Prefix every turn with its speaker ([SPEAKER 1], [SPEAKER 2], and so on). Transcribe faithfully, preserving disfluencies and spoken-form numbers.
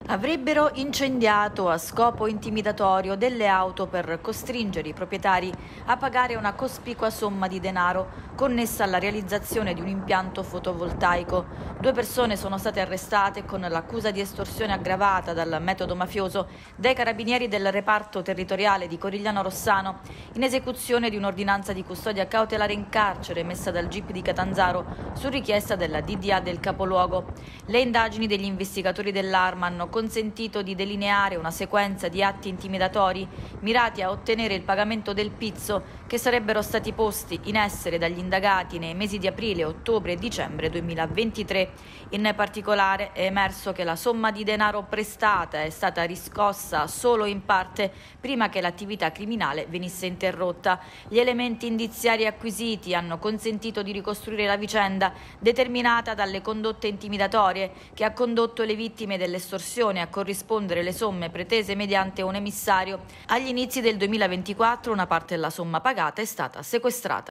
[SPEAKER 1] Avrebbero incendiato a scopo intimidatorio delle auto per costringere i proprietari a pagare una cospicua somma di denaro connessa alla realizzazione di un impianto fotovoltaico. Due persone sono state arrestate con l'accusa di estorsione aggravata dal metodo mafioso dai carabinieri del reparto territoriale di Corigliano Rossano, in esecuzione di un'ordinanza di custodia cautelare in carcere emessa dal G I P di Catanzaro su richiesta della D D A del capoluogo. Le indagini degli investigatori dell'Arma hanno consentito di delineare una sequenza di atti intimidatori mirati a ottenere il pagamento del pizzo che sarebbero stati posti in essere dagli indagati nei mesi di aprile, ottobre e dicembre duemilaventitré. In particolare è emerso che la somma di denaro prestata è stata riscossa solo in parte prima che l'attività criminale venisse interrotta. Gli elementi indiziari acquisiti hanno consentito di ricostruire la vicenda determinata dalle condotte intimidatorie che ha condotto le vittime dell'estorsione a corrispondere le somme pretese mediante un emissario. Agli inizi del duemilaventiquattro una parte della somma pagata è stata sequestrata.